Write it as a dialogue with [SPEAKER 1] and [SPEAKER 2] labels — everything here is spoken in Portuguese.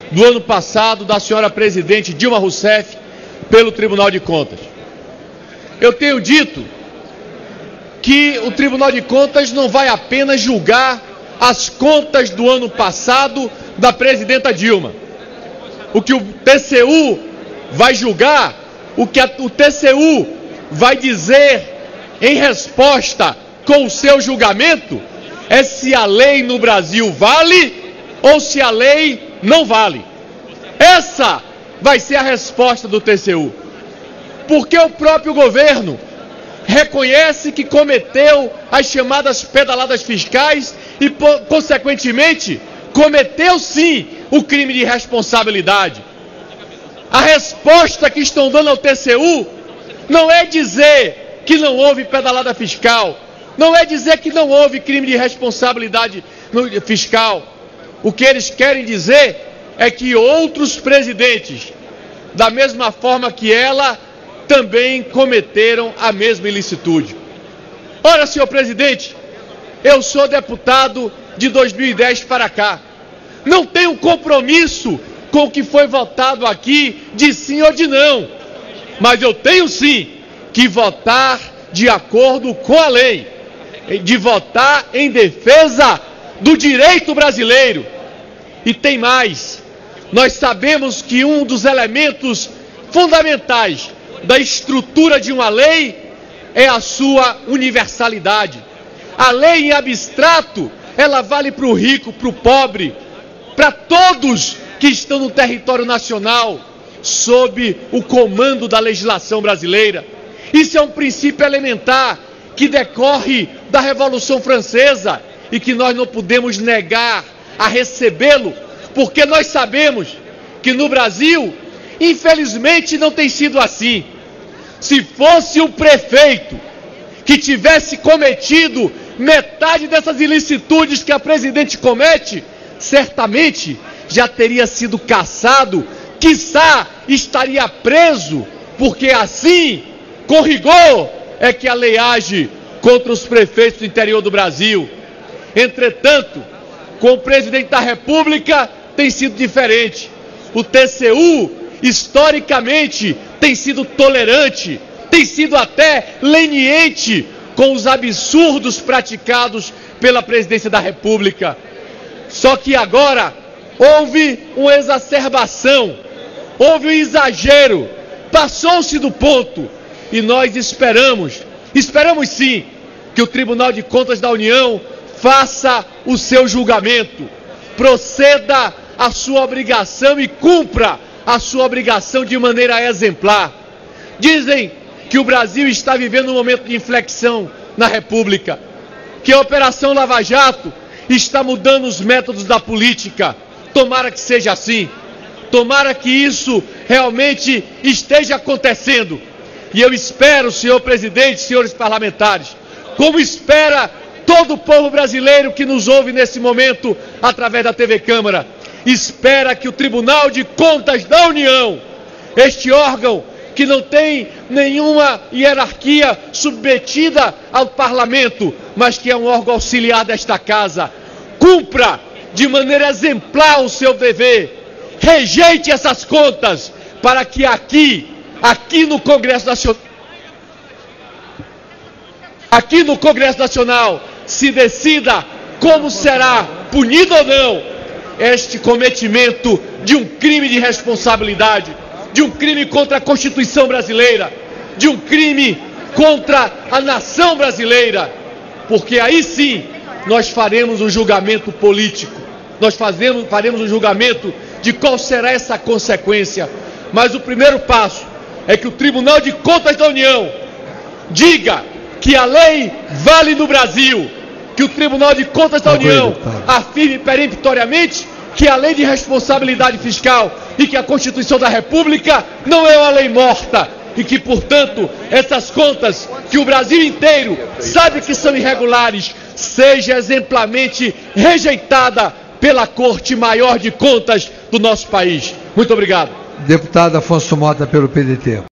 [SPEAKER 1] do ano passado da senhora presidente Dilma Rousseff pelo Tribunal de Contas. Eu tenho dito que o Tribunal de Contas não vai apenas julgar as contas do ano passado da presidenta Dilma. O que o TCU vai julgar, o que o TCU vai dizer em resposta com o seu julgamento, é se a lei no Brasil vale ou se a lei não vale. Essa vai ser a resposta do TCU. Porque o próprio governo reconhece que cometeu as chamadas pedaladas fiscais e, consequentemente, cometeu sim o crime de responsabilidade. A resposta que estão dando ao TCU não é dizer que não houve pedalada fiscal, não é dizer que não houve crime de responsabilidade fiscal. O que eles querem dizer é que outros presidentes, da mesma forma que ela, também cometeram a mesma ilicitude. Ora, senhor presidente, eu sou deputado de 2010 para cá. Não tenho compromisso com o que foi votado aqui de sim ou de não. Mas eu tenho sim que votar de acordo com a lei, de votar em defesa do direito brasileiro. E tem mais. Nós sabemos que um dos elementos fundamentais da estrutura de uma lei é a sua universalidade. A lei em abstrato, ela vale para o rico, para o pobre, para todos que estão no território nacional, sob o comando da legislação brasileira. Isso é um princípio elementar que decorre da Revolução Francesa e que nós não podemos negar a recebê-lo, porque nós sabemos que no Brasil, infelizmente, não tem sido assim. Se fosse o prefeito que tivesse cometido metade dessas ilicitudes que a presidente comete, certamente já teria sido cassado, quiçá estaria preso, porque assim, com rigor, é que a lei age contra os prefeitos do interior do Brasil. Entretanto, com o presidente da República tem sido diferente. O TCU, historicamente, tem sido tolerante, tem sido até leniente com os absurdos praticados pela presidência da República. Só que agora houve uma exacerbação, houve um exagero, passou-se do ponto e nós esperamos sim, que o Tribunal de Contas da União faça o seu julgamento, proceda a sua obrigação e cumpra a sua obrigação de maneira exemplar. Dizem que o Brasil está vivendo um momento de inflexão na República, que a Operação Lava Jato está mudando os métodos da política. Tomara que seja assim, tomara que isso realmente esteja acontecendo. E eu espero, senhor presidente, senhores parlamentares, como espera todo o povo brasileiro que nos ouve nesse momento através da TV Câmara, espera que o Tribunal de Contas da União, este órgão que não tem nenhuma hierarquia submetida ao parlamento, mas que é um órgão auxiliar desta casa, cumpra de maneira exemplar o seu dever, rejeite essas contas, para que aqui no Congresso Nacional, se decida como será punido ou não este cometimento de um crime de responsabilidade, de um crime contra a Constituição brasileira, de um crime contra a nação brasileira, porque aí sim nós faremos um julgamento político, nós faremos um julgamento de qual será essa consequência. Mas o primeiro passo é que o Tribunal de Contas da União diga que a lei vale no Brasil, que o Tribunal de Contas da União afirme peremptoriamente que a lei de responsabilidade fiscal e que a Constituição da República não é uma lei morta e que, portanto, essas contas que o Brasil inteiro sabe que são irregulares, seja exemplarmente rejeitada pela Corte Maior de Contas do nosso país. Muito obrigado.
[SPEAKER 2] Deputado Afonso Mota, pelo PDT.